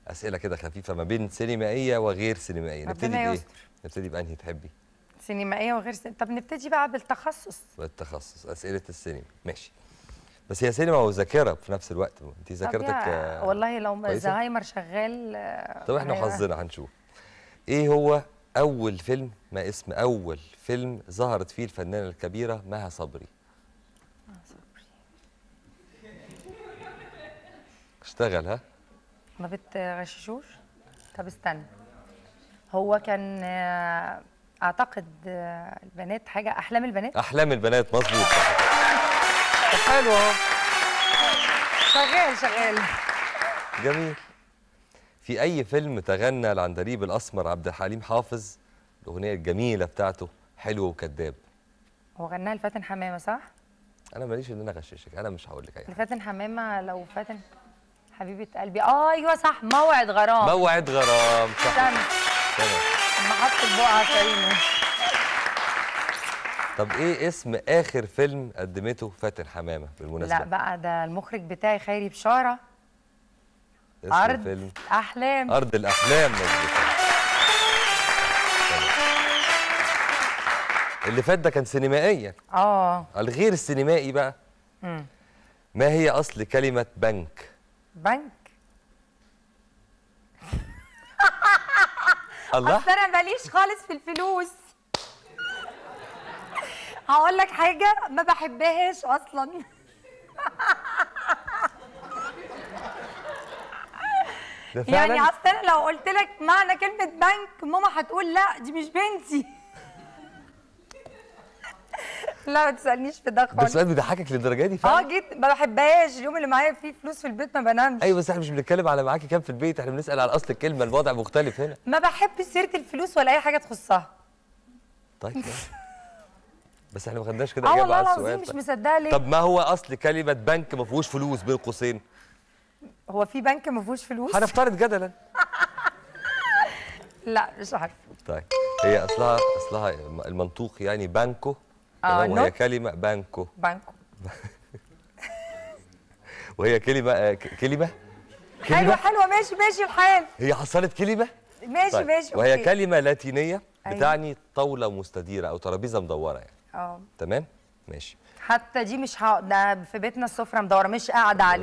اسئله كده خفيفه ما بين سينمائيه وغير سينمائيه. نبتدي ربنا بايه؟ يستر. نبتدي بانهي تحبي؟ سينمائيه وغير طب نبتدي بقى بالتخصص. بالتخصص، اسئله السينما. ماشي. بس هي سينما وذاكره في نفس الوقت، انت ذاكرتك والله لو كويسة؟ زهايمر شغال. طب احنا وحظنا هنشوف. ايه هو اول فيلم، ما اسم اول فيلم ظهرت فيه الفنانه الكبيره مها صبري؟ اشتغل ها؟ ما بتغششوش. طب استنى، هو كان اعتقد البنات، حاجه احلام البنات. احلام البنات، مظبوط. حلو اهو، شغال شغال. جميل. في اي فيلم تغنى العندليب الاسمر عبد الحليم حافظ الاغنيه الجميله بتاعته حلو وكذاب؟ هو غناها لفاتن حمامه صح؟ انا ماليش ان انا اغششك، انا مش هقول لك اي حاجه. لفاتن حمامه، لو فاتن حبيبه قلبي. ايوه صح، موعد غرام. موعد غرام، صح. تمام. اما حط البقعه كريمه. طب ايه اسم اخر فيلم قدمته فاتن حمامه بالمناسبه؟ لا بقى، ده المخرج بتاعي خيري بشاره. اسم أرض الفيلم احلام. ارض الاحلام، مظبوط. اللي فات ده كان سينمائيا. الغير السينمائي بقى. ما هي اصل كلمه بنك؟ بنك. الله، اصل انا ماليش خالص في الفلوس. هقول لك حاجه ما بحبهاش اصلا. يعني اصل انا لو قلت لك معنى كلمه بنك ماما هتقول لا دي مش بنتي. لا ما تسالنيش في ده خالص. ده سؤال بيضحكك للدرجه دي فعلا؟ جدا ما بحبهاش. اليوم اللي معايا فيه فلوس في البيت ما بنامش. ايوه بس احنا مش بنتكلم على معاكي كام في البيت، احنا بنسال على اصل الكلمه، الوضع مختلف هنا. ما بحبش سيره الفلوس ولا اي حاجه تخصها. طيب بس احنا ما خدناش كده اجابه على السؤال. والله العظيم مش مصدقه ليه. طب ما هو اصل كلمه بنك ما فيهوش فلوس بين قوسين؟ هو في بنك ما فيهوش فلوس؟ هنفترض جدلا. لا مش عارفه. طيب هي اصلها المنطوق يعني بانكو. وهي كلمه بانكو. بانكو. وهي كلمه حلوه ماشي الحال. هي حصلت كلمه. ماشي طيب. ماشي وهي أوكي. كلمه لاتينيه بتعني أيوة. طاوله مستديره او ترابيزه مدوره يعني. تمام ماشي. حتى دي مش ده في بيتنا السفره مدوره مش قاعده عليها.